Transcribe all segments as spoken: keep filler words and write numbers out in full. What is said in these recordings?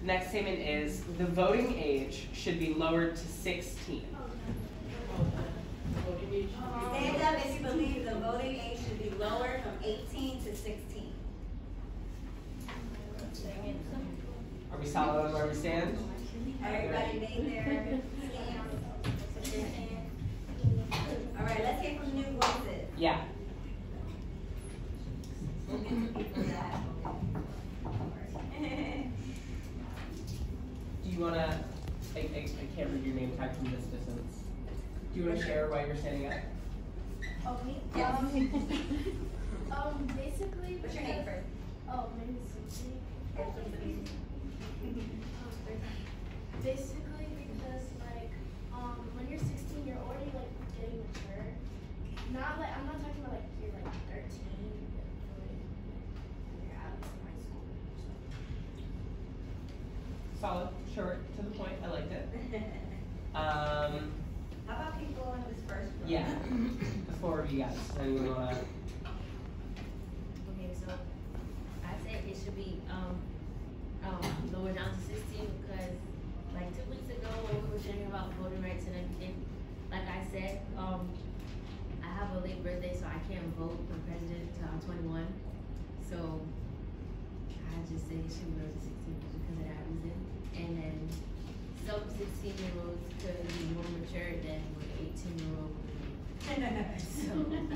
The next statement is the voting age should be lowered to sixteen. Stand up if you believe the voting age should be lowered from eighteen to sixteen. Are we solid on where we stand? Everybody made their stand. All right, let's hear from new voices. Yeah. Do you want to, I, I, I can't read your name tag from this distance. Do you want to share why you're standing up? Oh, me? Yes. Um, um, basically, What's your name first? Oh, my name is Civic. Basically, because like, um, when you're sixteen, you're already like getting mature. Not like I'm not talking about like you're like thirteen, like, you're out of high school. Solid, short, to the point. I liked it. Um, How about people in this first row? yeah. The four of you guys. Anyone want to? Okay, so I said it should be um, um, lowered down to sixteen because, like two weeks ago, when we were sharing about voting rights and everything, like I said, um, I have a late birthday, so I can't vote for president until I'm twenty-one. So I just say it should be lowered to sixteen because of that reason. And then some sixteen-year-olds could be more mature than what an eighteen-year-old would be. So.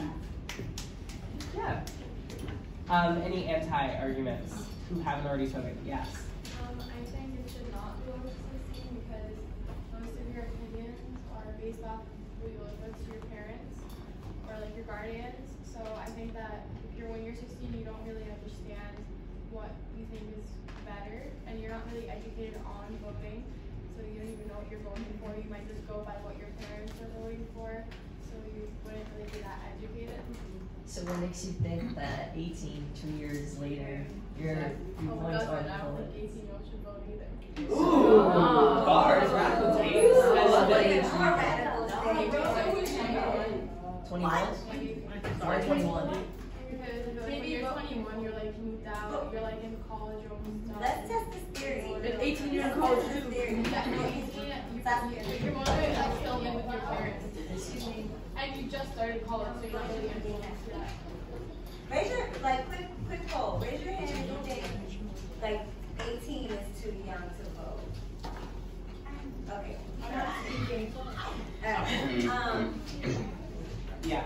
Yeah. Um, any anti-arguments? Who haven't already spoken? Yes. Um, I think it should not be over sixteen because most of your opinions are based off of who you live with, to your parents or like your guardians. So I think that if you're when you're sixteen, you don't really understand what you think is better, and you're not really educated on voting. So you don't even know what you're voting for. You might just go by what your parents are voting for. So you wouldn't really be that educated. So what makes you think that eighteen, two years later, you're you're Oh, going that's to right. I don't vote? think eighteen year olds should vote either. Ooh, bars, radical takes. I love it. More radical Maybe twenty-one? Sorry, twenty-one. Because when you're twenty-one, you're like moved out, you're like in college or almost done. Let's test this theory. An eighteen year Let's old test this theory. You're more like still live with your parents. Excuse me. And you just started college, so you're not really gonna be able to do that. Raise your, like, quick, quick poll. Raise your hand if you think, like, eighteen is too young to vote. Okay. I'm not speaking. Alright. Um, Yeah.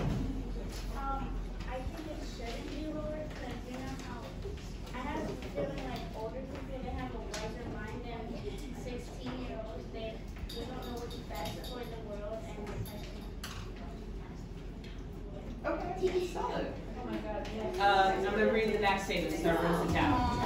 Um, I think it shouldn't be lowered because you know how I have a feeling like older people they have a wiser mind than sixteen year olds. They they don't know what's best for the world and Okay, solid. Oh my god, yes. Um, I'm going to read the next statement, so everyone sit down.